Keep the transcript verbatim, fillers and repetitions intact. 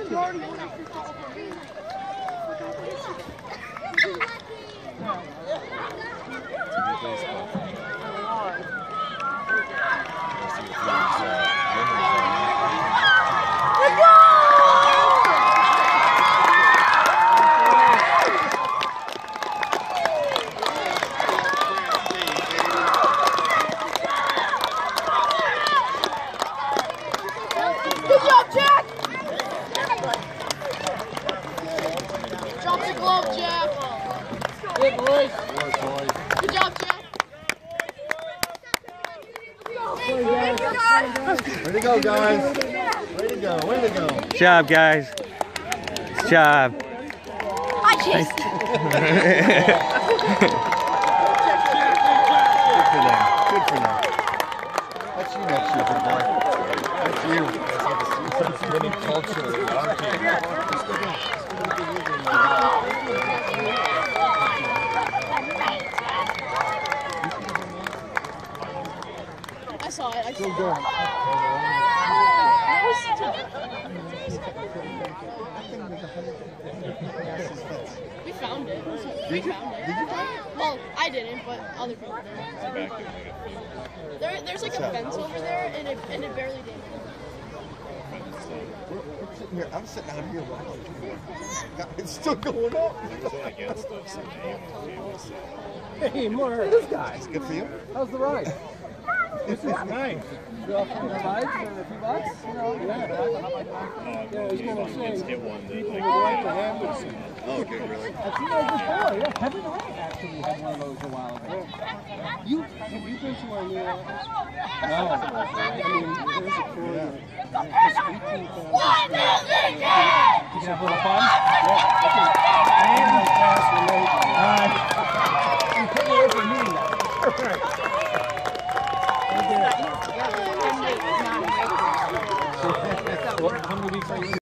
Good job, Jack! Drop the glove, Jack. Good boys. Good job, Jack. Way to go, guys. Way to go. Way to go. Good job, guys. Good job. Hi, Chase. Good for them. Good for them. That's you next year, big boy. That's you. That's winning culture. I saw it. I saw Still it. going. We found it. Did We you? found it. Did you find it? Well, I didn't, but other people did. There, there's like a fence over there, and it, and it barely damaged. We're, we're sitting here. I'm sitting out here watching. It's still going up. Hey, more this guy. It's good for you. How's the ride? This is nice. You all from the rides for a few bucks? You know, yeah. Yeah, I was going to say, people would like to have this. Oh, good, really? I think I just bought it. Yeah, Kevin Wright actually had one of those a while ago. You, have you been to our new office? No. I mean, there's a floor there. It's eighteen thousand. You can have a little fun? Yeah. Okay. And the class relation. All right. You put me over me now. All right. How many weeks are you